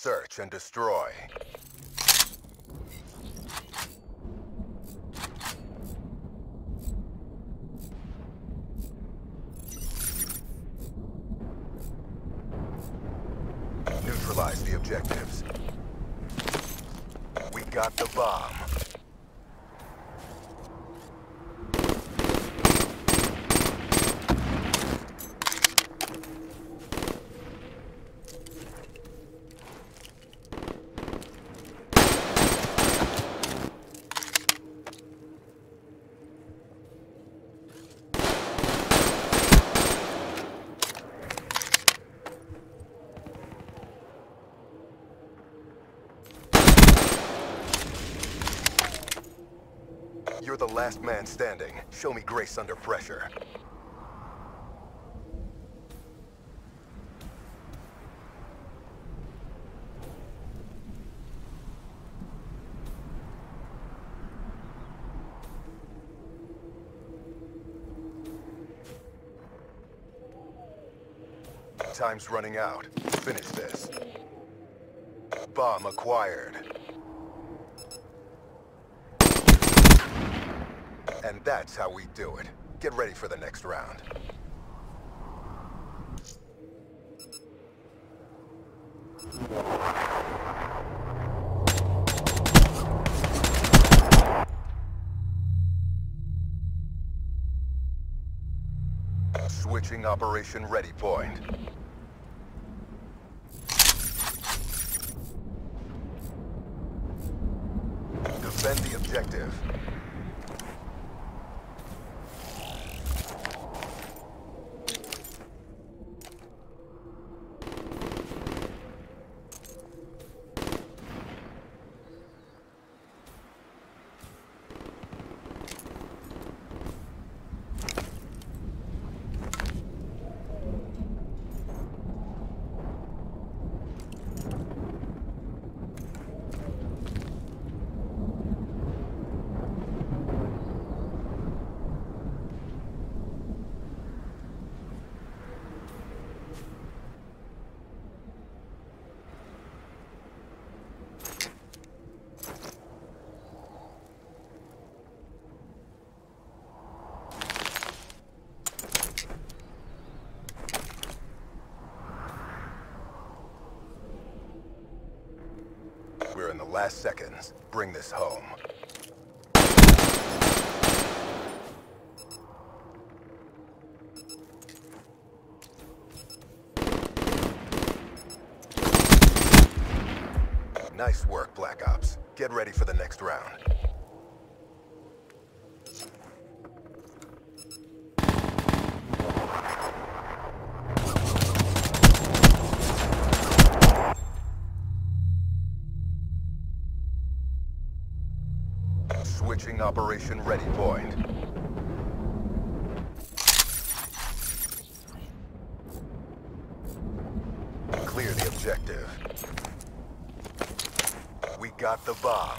Search and destroy. Neutralize the objectives. We got the bomb. You're the last man standing. Show me grace under pressure. Time's running out. Finish this. Bomb acquired. And that's how we do it. Get ready for the next round. Switching Operation Ready Point. Defend the objective. We're in the last seconds. Bring this home. Nice work, Black Ops. Get ready for the next round. Switching Operation Ready Point. Clear the objective. We got the bomb.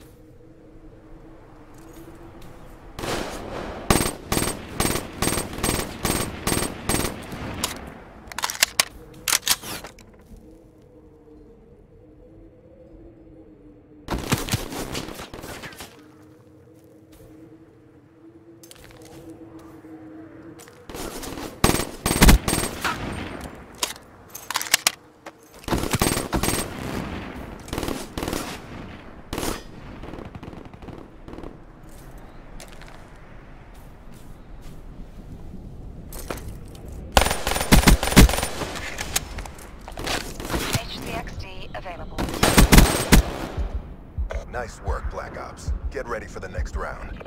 Available. Nice work, Black Ops. Get ready for the next round.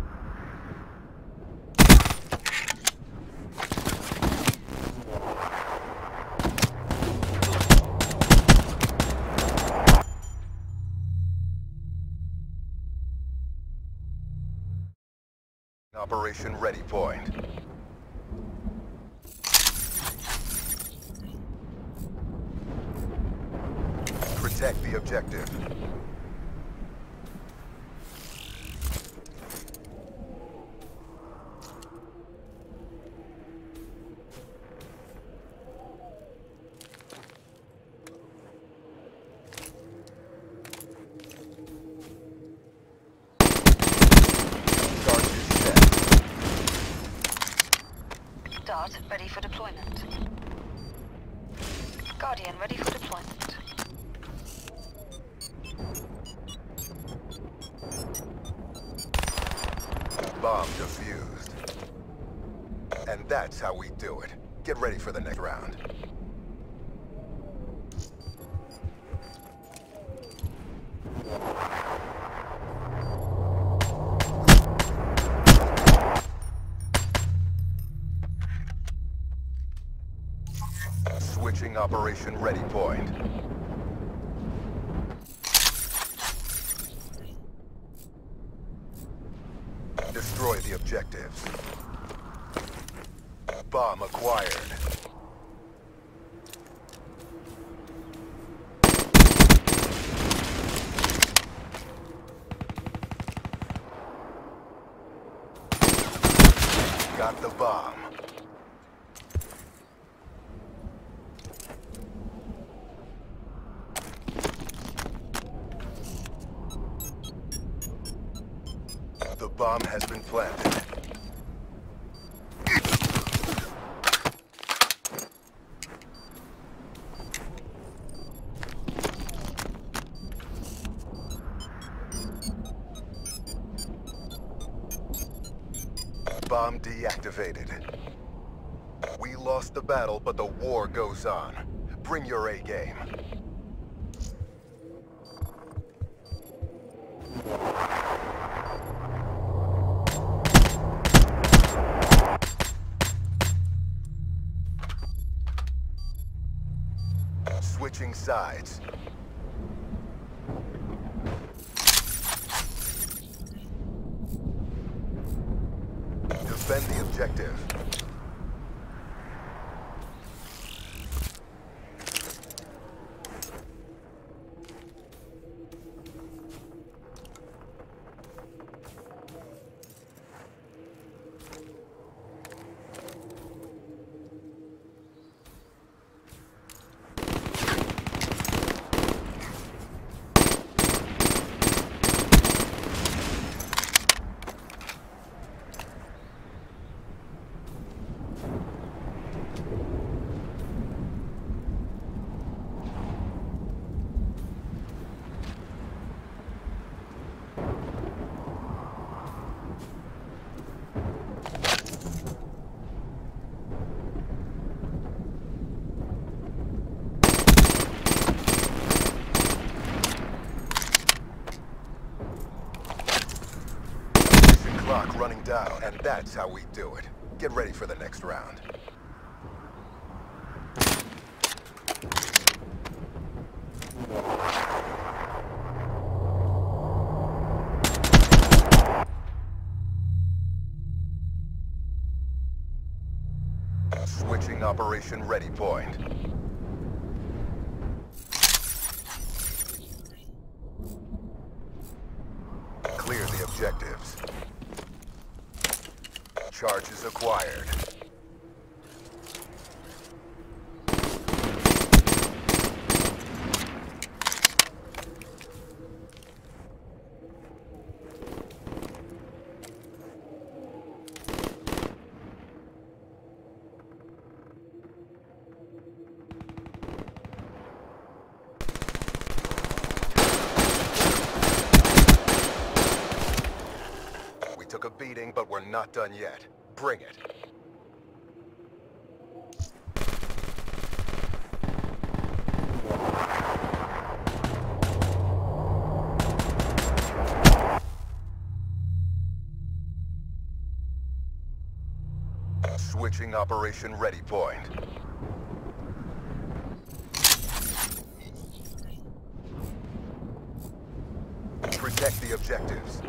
Operation Ready Point. Protect the objective. Vanguard ready for deployment. Guardian ready for deployment. Bomb defused. And that's how we do it. Get ready for the next round. Switching Operation Ready Point. Destroy the objectives. Bomb acquired. Got the bomb. The bomb has been planted. Bomb deactivated. We lost the battle, but the war goes on. Bring your A game. Switching sides. Defend the objective. Clock running down, and that's how we do it. Get ready for the next round. Switching Operation Ready Point. Clear the objectives. Charges acquired. We took a beating, but we're not done yet. Bring it. Switching Operation Ready Point. Protect the objectives.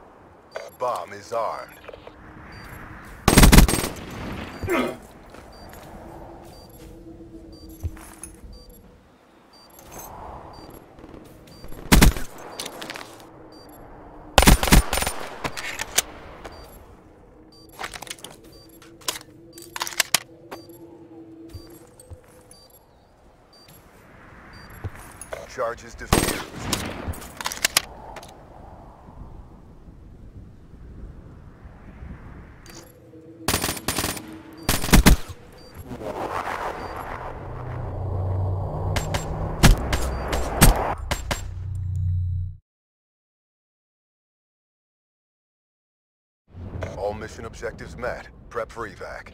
Bomb is armed. Charges defused. All mission objectives met. Prep for evac.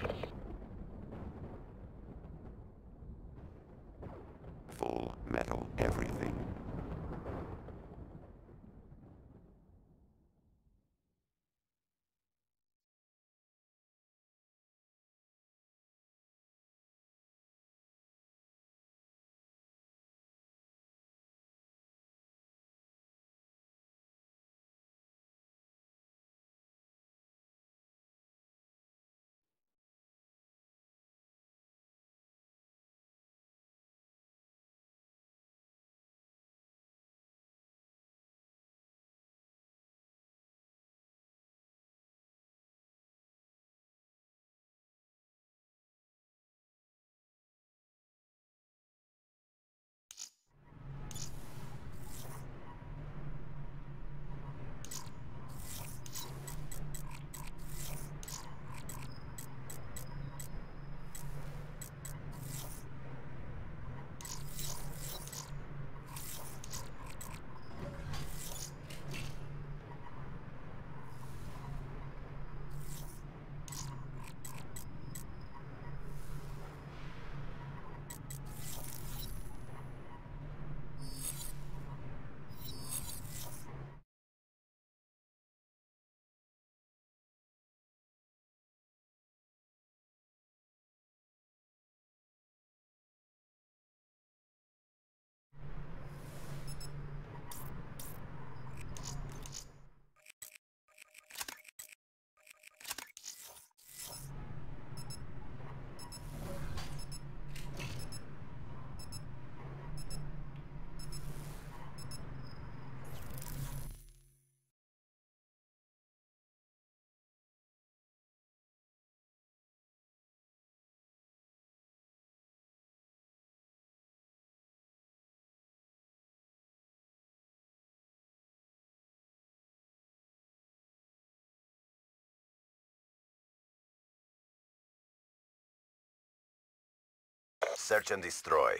Full metal everything. Search and destroy.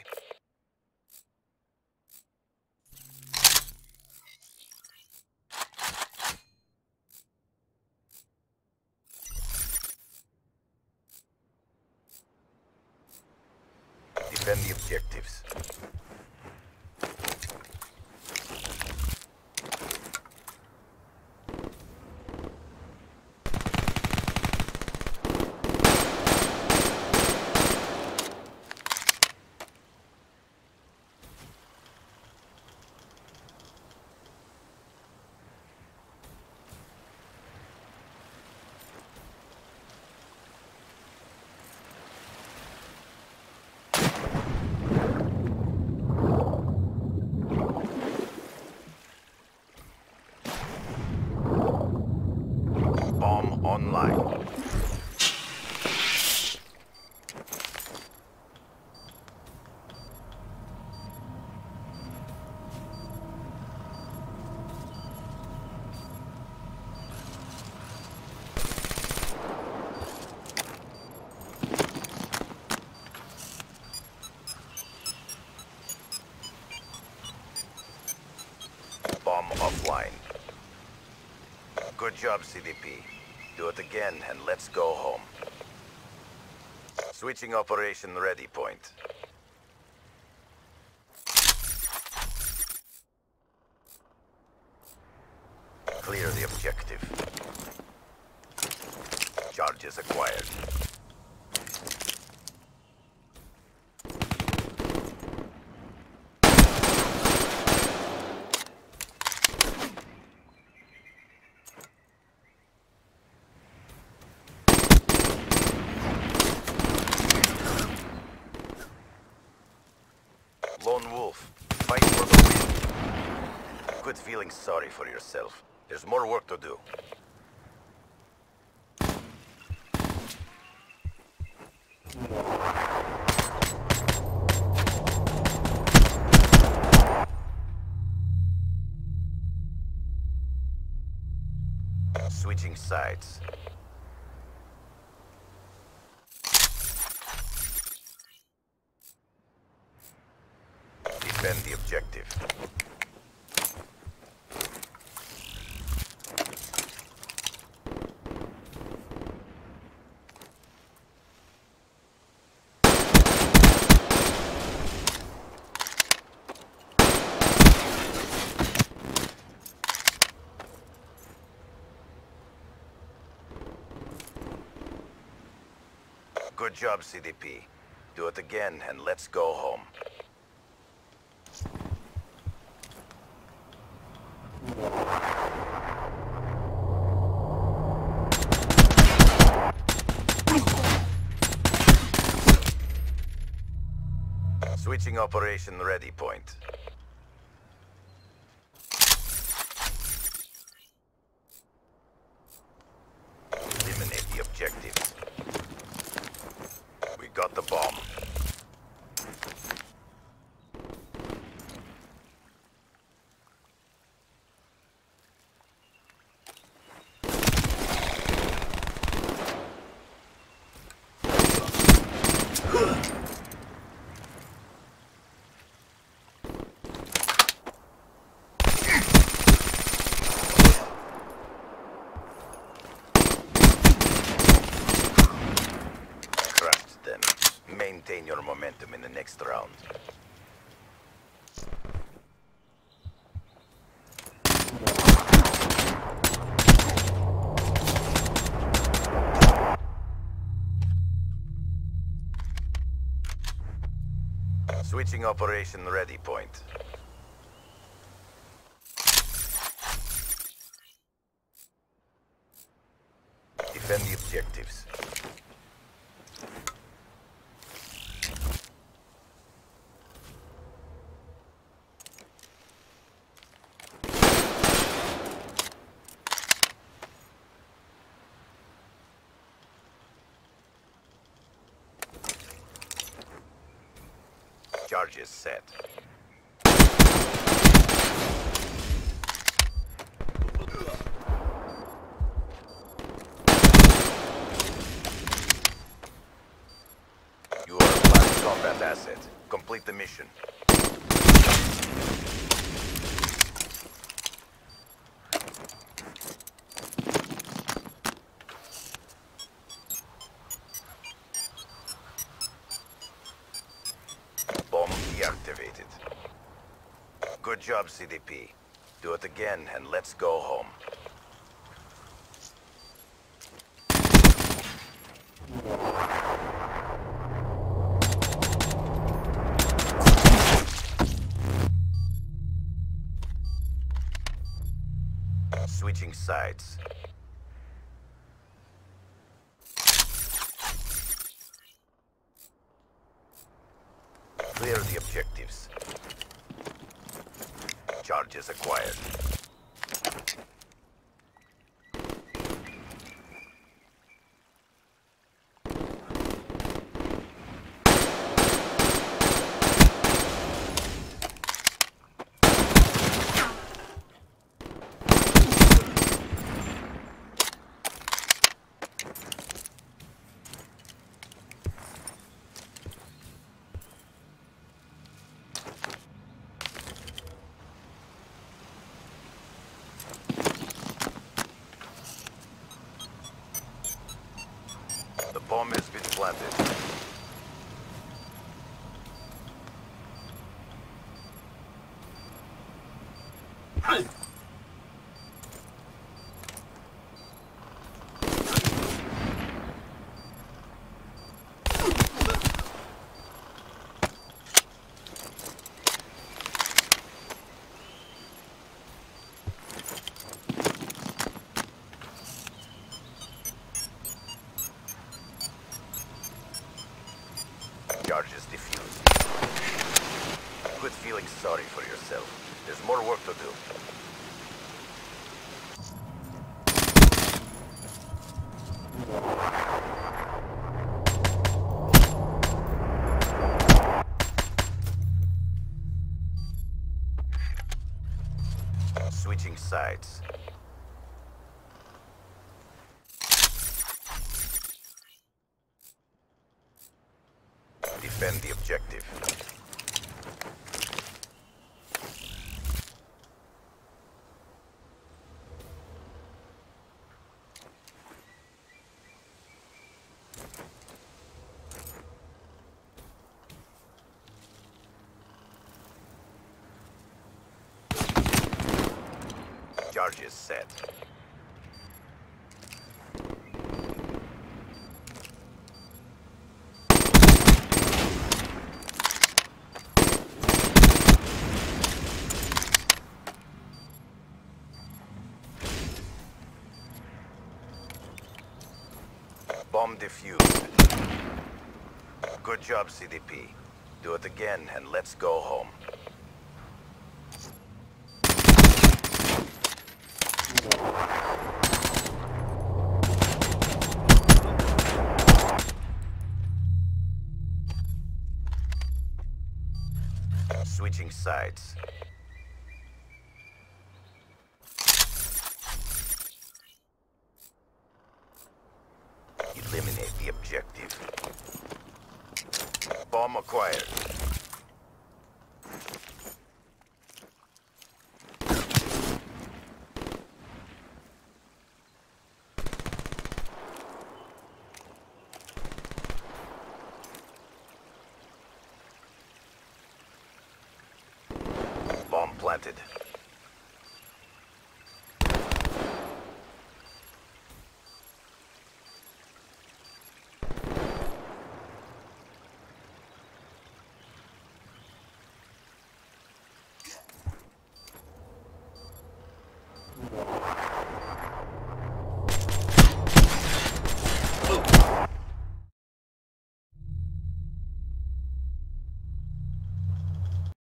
Defend the objectives. Bomb online. Bomb offline. Good job, CDP. Do it again and let's go home. Switching operation ready point. Clear the objective. Charges acquired. Lone Wolf, fight for the win. Quit feeling sorry for yourself. There's more work to do. sides. Defend the objective. Good job, CDP. Do it again and let's go home. Switching operation ready point. Eliminate the objectives. We got the bomb. Crushed them. Maintain your momentum in the next round. Switching operation ready point. Defend the objectives. Charges set. You are a class combat asset. Complete the mission. Bomb deactivated. Good job, CDP. Do it again and let's go home. Switching sides. Clear the objectives. Charges acquired. The bomb has been planted. Charges defused. Quit feeling sorry for yourself. There's more work to do. Switching sides. Defend the objective. Charges set. Bomb defused. Good job, CDP. Do it again and let's go home. Switching sides. Eliminate the objective. Bomb acquired. Bomb planted.